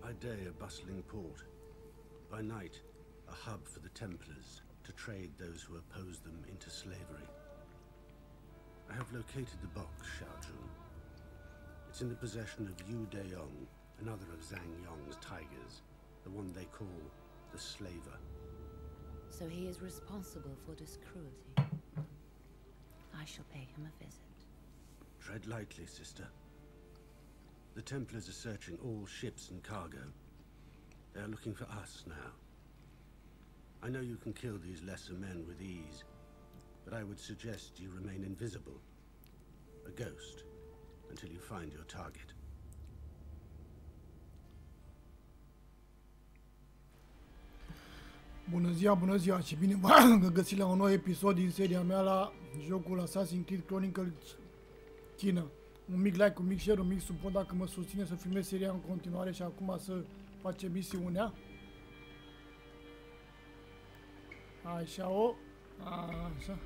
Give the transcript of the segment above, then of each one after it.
By day, a bustling port. By night, a hub for the Templars to trade those who oppose them into slavery. I have located the box, Shao Jun. It's in the possession of Yu Deyong, another of Zhang Yong's tigers, the one they call the Slaver. So he is responsible for this cruelty. I shall pay him a visit. Tread lightly, sister. The Templars are searching all ships and cargo. They are looking for us now. I know you can kill these lesser men with ease, but I would suggest you remain invisible, a ghost, until you find your target. Bună ziua și bine v-am găsit la un nou episod din seria mea la jocul Assassin's Creed Chronicles China. Un mic like, un mic share, un mic suport dacă mă susține să filmez seria în continuare și acum să facem misiunea. Așa o... Așa.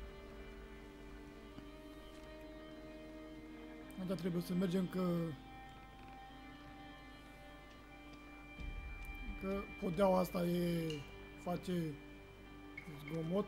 Asta trebuie să mergem că podeaua asta face zgomot.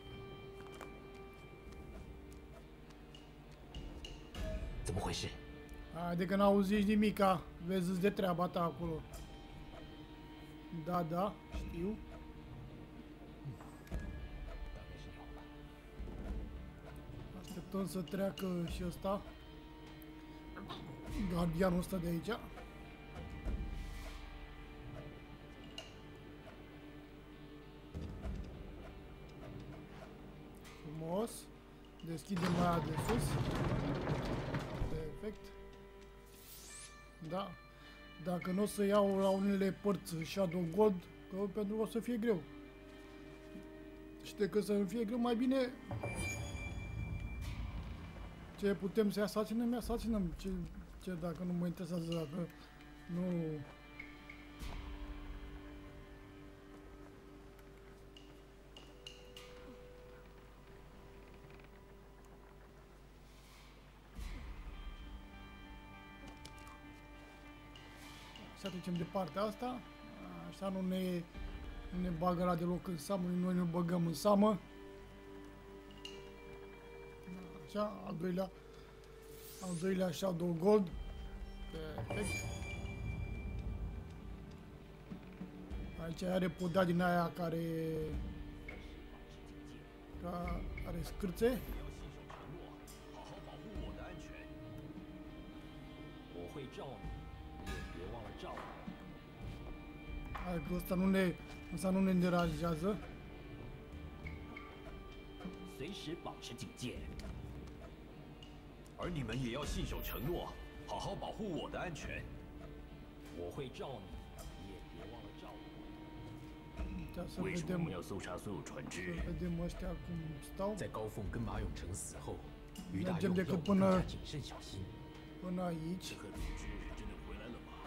Haide că n-auziți nimica, vezi de treaba ta acolo. Da, știu. Așteptăm să treacă și ăsta. Gardianul ăsta de aici. Frumos. Deschidem aia de sus. Perfect. Da. Dacă nu o să iau la unele părți Shadow Gold, că pentru că o să fie greu. Și decât să fie greu, mai bine ce putem să asasinăm, ce dacă nu mă interesează, dacă nu... Să trecem de partea asta, așa nu ne bagă la deloc în seamă, noi ne băgăm în seamă. Așa, al doilea Shadow Gold. Perfect. Aici are podea din aia care are scârțe. Hai că ăsta nu ne deranjează. 随时保持警戒，而你们也要信守承诺，好好保护我的安全。我会罩你，你也别忘了罩我。为什么我们要搜查所有船只？在高凤跟马永成死后，于大用要我们更加谨慎小心。 până aici. 这个组织真的回来了吗？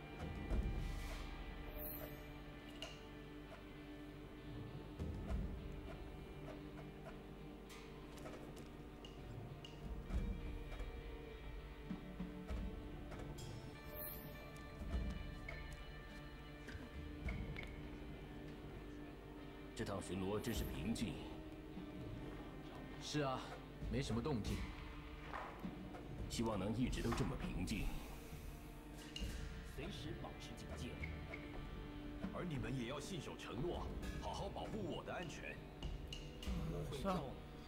这趟巡逻真是平静。是啊，没什么动静。希望能一直都这么平静。随时保持警戒。而你们也要信守承诺，好好保护我的安全。 Așa.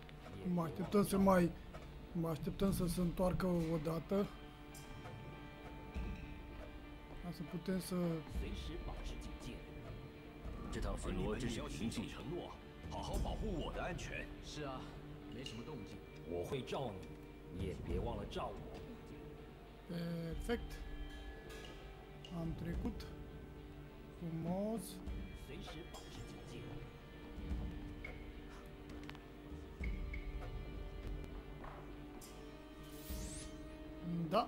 Mă așteptăm să se întoarcă o dată. Ca să putem să... 随时保持警戒。这趟巡逻真是平静。承诺，好好保护我的安全。是啊，没什么动静。我会罩你，你也别忘了罩我。 Perfect. Am trecut. Frumos. 随时保持警戒。 Da.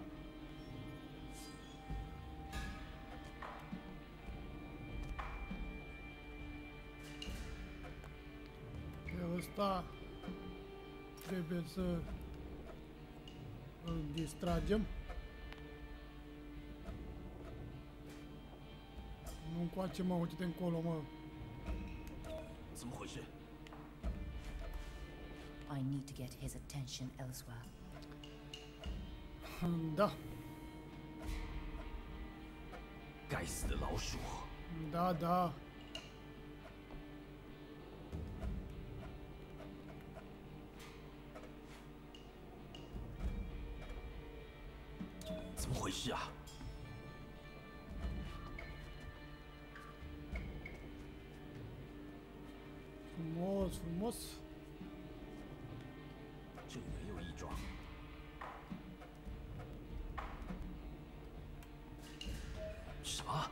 Pe ăsta trebuie să îl distragem. Coace, mă, uite-te încolo, mă. 怎么回事？ I need to get his attention elsewhere. Da, 该死的老鼠！ da, da. 怎么回事啊？ Frumos, frumos. 这里没有异状。什么？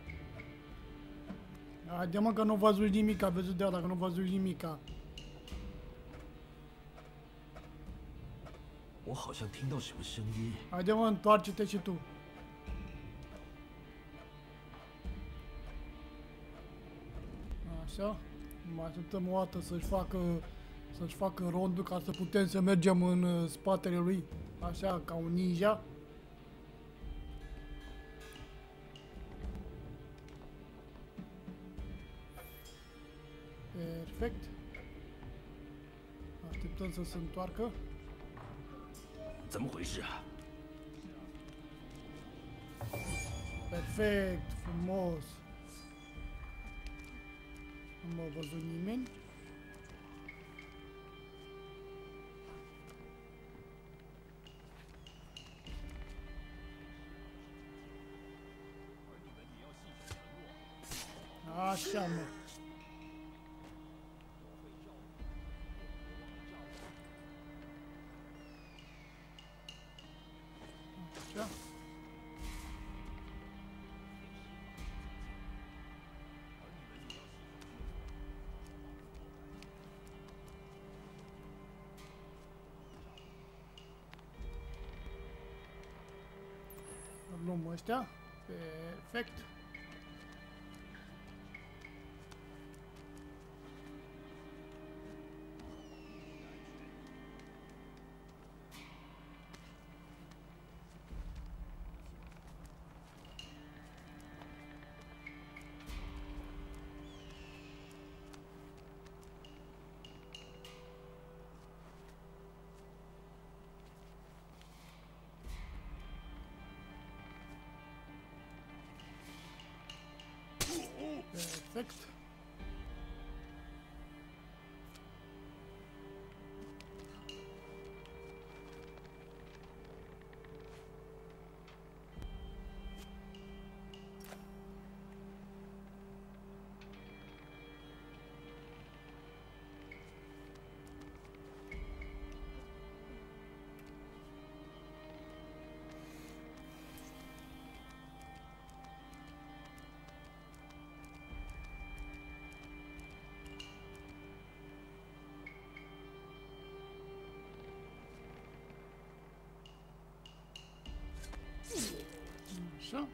Haide, mă, că nu văzut nimica, vezi de ăla, că nu văzut nimica. 我好像听到什么声音。 Haide, mă, întoarce-te și tu. Așa. Mai așteptăm o dată să-și facă rondul ca să putem să mergem în spatele lui. Așa, ca un ninja. Perfect. Așteptăm să se întoarcă. 怎么回事啊？ Perfect, frumos. Nu m-a văzut nimeni. Așa, mă. Așa. Luăm ăștia. Perfect. Perfect. Așa.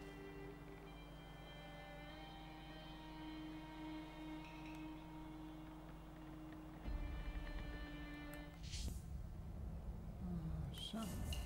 Așa.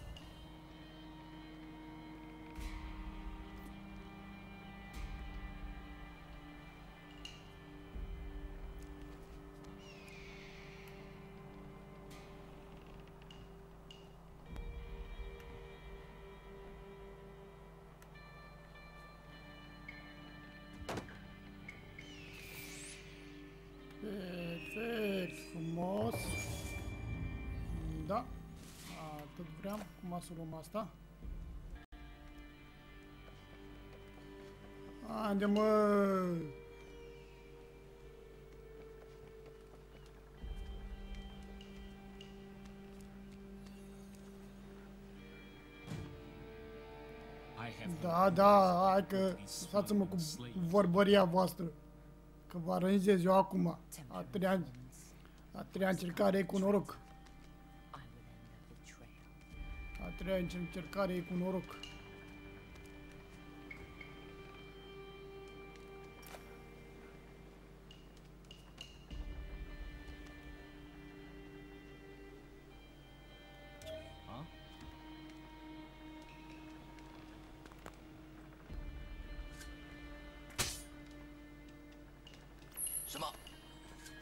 Perfect, frumos. Da. Atât vreau. Cum să luăm asta? Haide, mă! Da, da, hai că lăsați-mă cu vorbăria voastră. Că vă aranjez eu acum. A treia încercare e cu noroc. A treia încercare e cu noroc.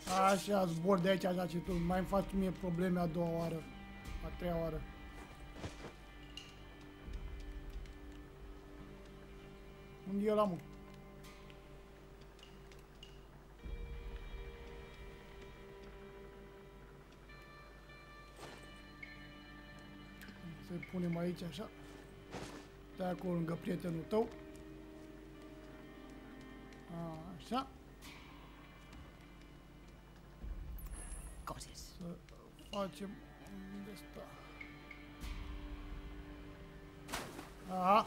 Așa, zbor de aici, așa ce tu. Mai îmi faci mie probleme a doua oară. A treia oară. Unde e ăla, mă? Să-i punem aici, așa. Stai acolo lângă prietenul tău. Așa. Got it. Să facem... Unde stă? Aha.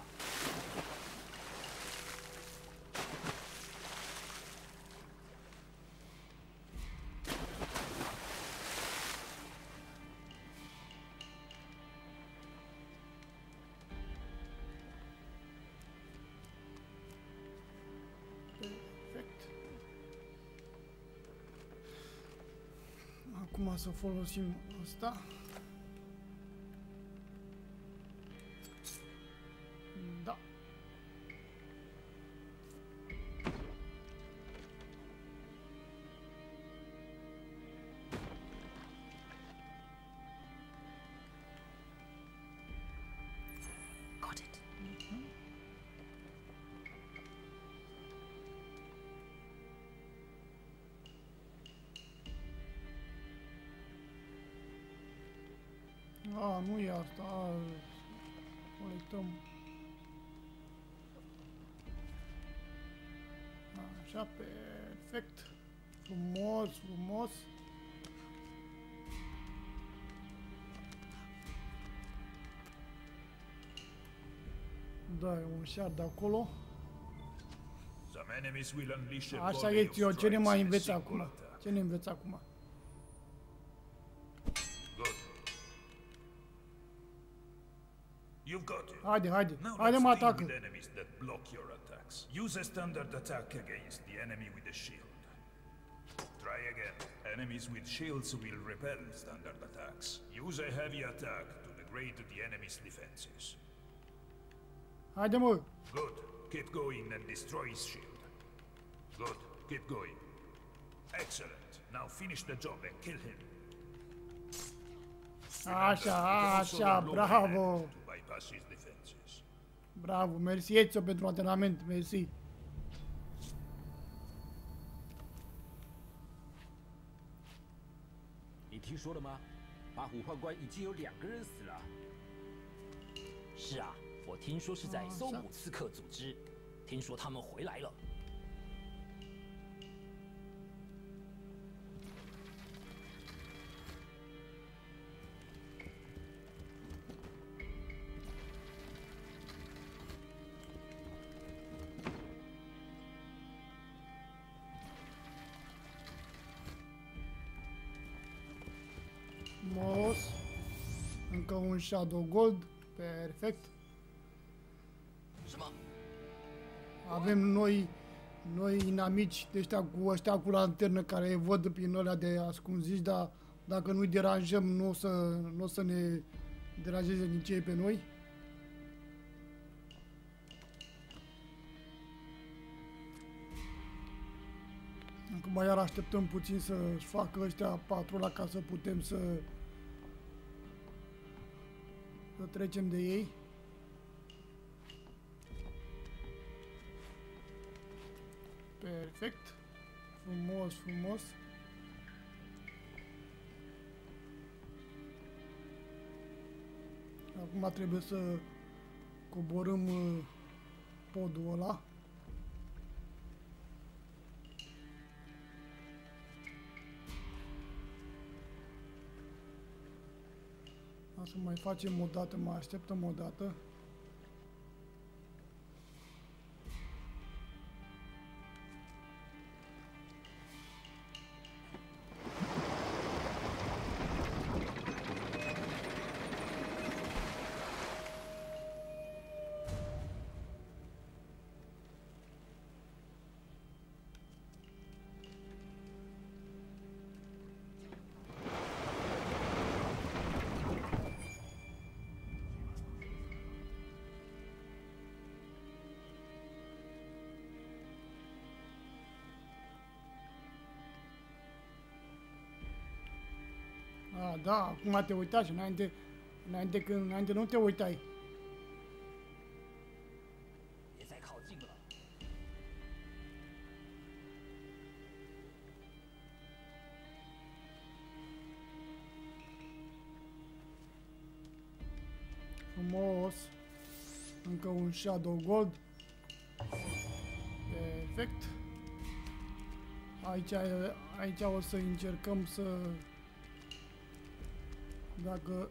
Perfect. Acum să folosim ăsta. Da. Got it. Nu e asta. Colectăm. Așa, perfect. Frumos, frumos. Da, e un shard de acolo. Some enemies will unleash a Așa volley e, of Tio, ce ne strikes mai in a înveți single acum? attack. Ce ne înveți acum? Good. You've got it. Haide, haide. Now Haide, let's mă, deal atacă. with enemies that block your attacks. Use a standard attack against the enemy with a shield. Try again. Enemies with shields will repel standard attacks. Use a heavy attack to degrade the enemy's defenses. Haide, mă. Good. Keep going and destroy his shield. Good. Keep going. Excellent. Now finish the job and kill him. Așa, Also așa, lower bravo. hand to bypass his defenses. Bravo, mersi Ezio pentru antrenament, mersi. 你听说了吗？八虎宦官已经有2个人死了。是啊，我听说是在搜姆刺客组织，听说他们回来了。 Frumos. Încă un Shadow Gold. Perfect. Avem noi inamici de ăștia cu lanternă care văd prin alea de ascunziși, dar dacă nu-i deranjăm, nu o să ne deranjeze nici ei pe noi. Acum iar așteptăm puțin să-și facă ăștia patrula ca să putem să trecem de ei. Perfect. Frumos, frumos. Acum trebuie să coborâm podul ăla. O să mai facem o dată, mai așteptăm o dată. da, acum te uitai și înainte nu te uitai. 别再靠近了。 Frumos. Încă un Shadow Gold. Perfect. Aici o să încercăm să... Dacă...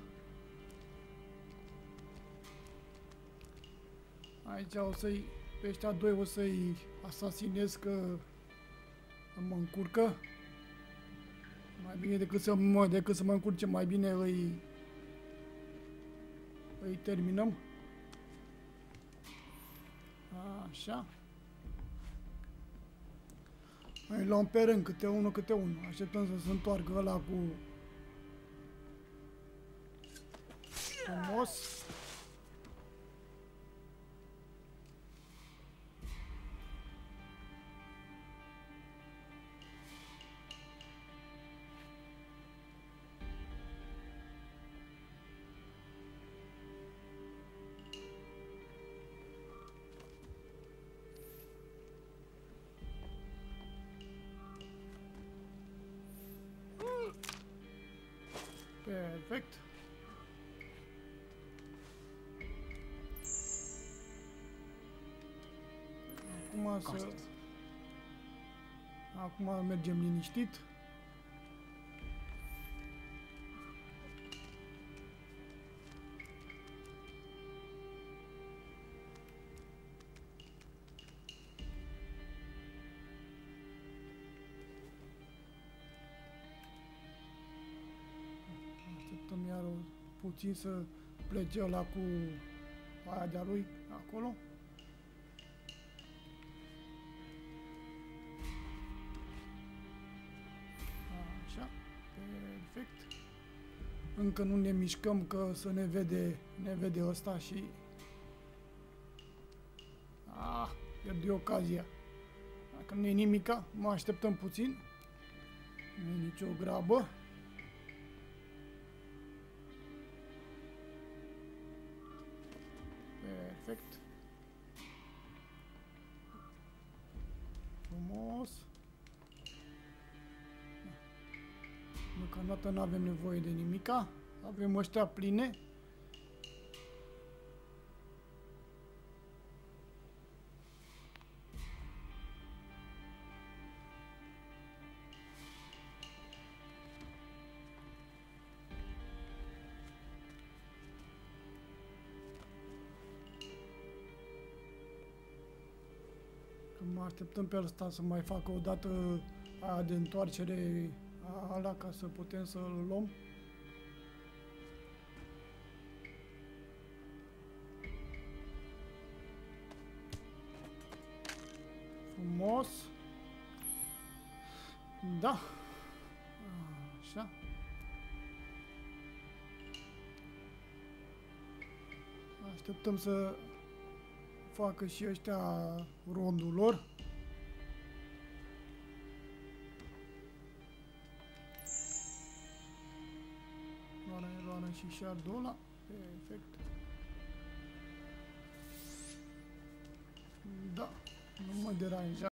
Aici o să-i... Pe ăștia doi o să-i asasinez că mă încurcă. Mai bine decât să mă încurce, mai bine îi terminăm. Așa. Îi luăm pe rând, câte unul. Așteptăm să se întoarcă ăla cu... Frumos. Perfect. Acum mergem liniștit. Așteptăm iar puțin să plece ăla cu aia de-a lui acolo. Așa, perfect. Încă nu ne mișcăm că să ne vede ăsta și... pierd ocazia. Dacă nu e nimica, mă așteptăm puțin. Nu e nicio grabă. Perfect. Frumos. Deocamdată nu avem nevoie de nimica. Avem ăștia pline. Mă așteptăm pe ăsta să mai facă o dată aia de întoarcere ala ca să putem să-l luăm. Frumos. Da. Așa. Așteptăm să facă și ăștia rondul lor. Luară și shardul ăla. Perfect. Da, nu mă deranja.